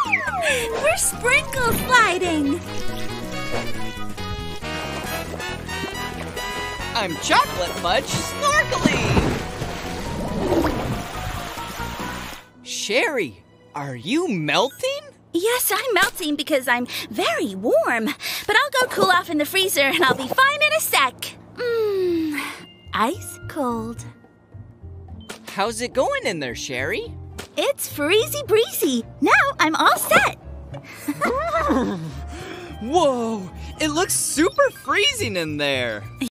We're sprinkle sliding. I'm chocolate fudge snorkeling. Sherry, are you melting? Yes, I'm melting because I'm very warm. But I'll go cool off in the freezer and I'll be fine in a sec. Ice cold. How's it going in there, Sherry? It's freezy breezy. Now I'm all set. Whoa, it looks super freezing in there.